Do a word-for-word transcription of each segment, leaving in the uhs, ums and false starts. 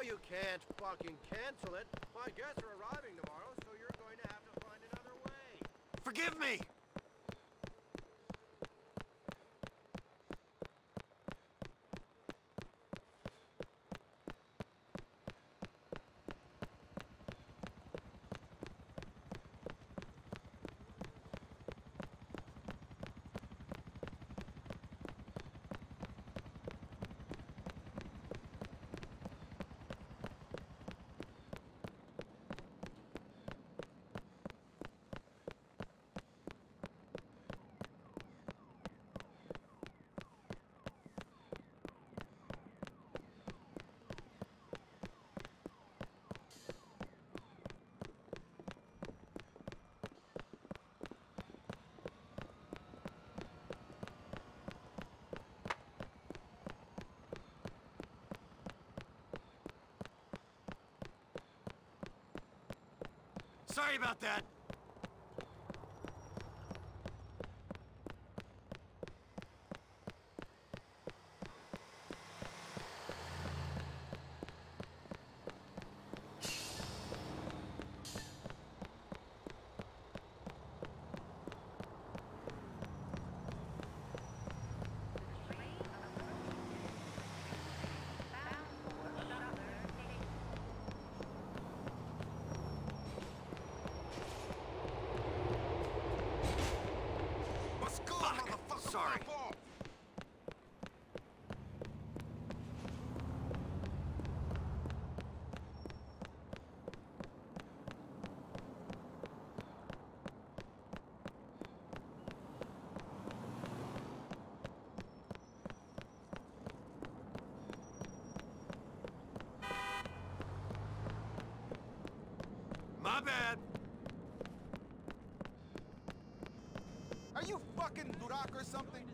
you can't fucking cancel it. My guests are arriving tomorrow, so you're going to have to find another way. Forgive me! Sorry about that! Sorry. My bad. Are you fucking Durak or something?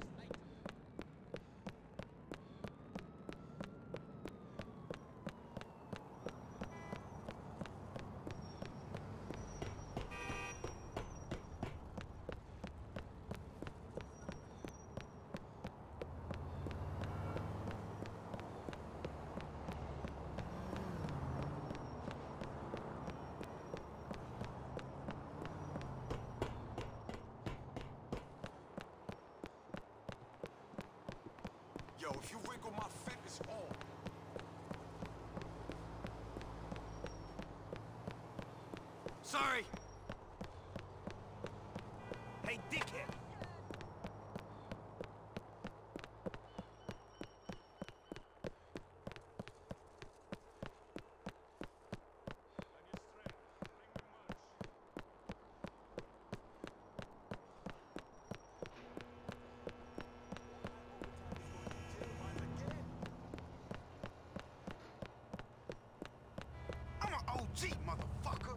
Yo, if you wrinkle my fit, it's on. Sorry! Hey, dickhead! I'm an O G, motherfucker!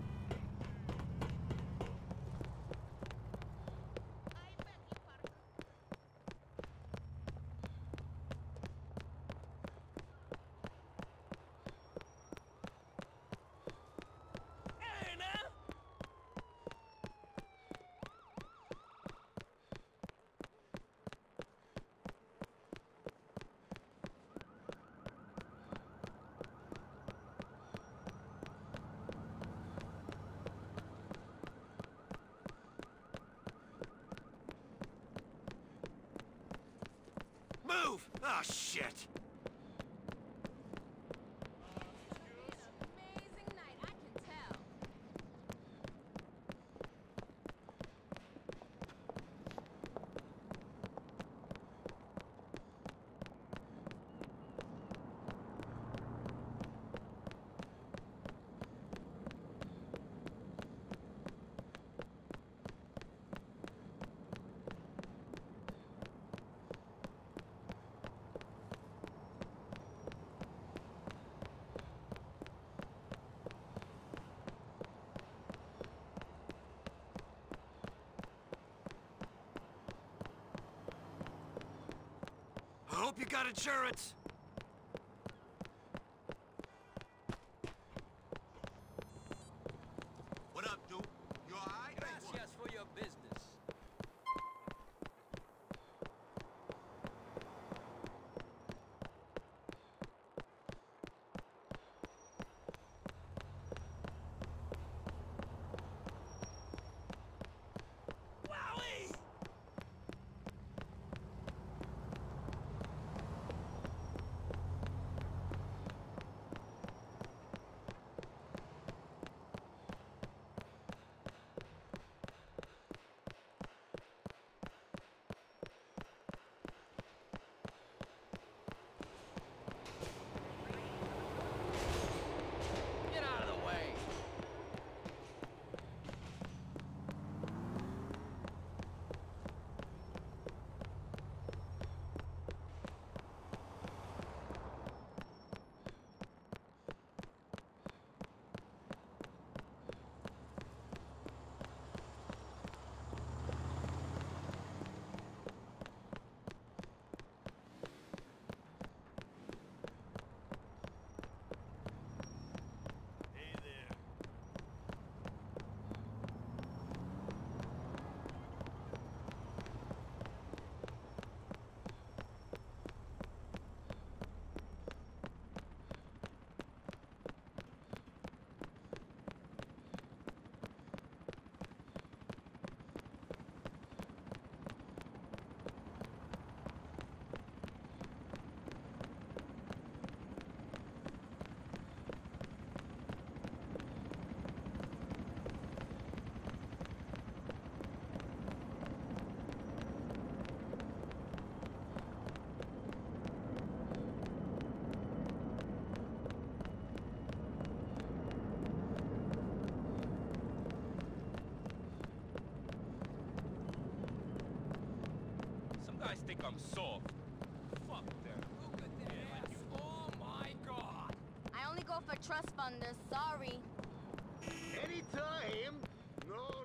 Move! Ah, shit! Amazing night, I can tell. I hope you got insurance! What up, dude? You alright? Gracias for your business. I'm soft. Fuck them. Look at that. Oh my god. I only go for trust funders, sorry. Anytime. No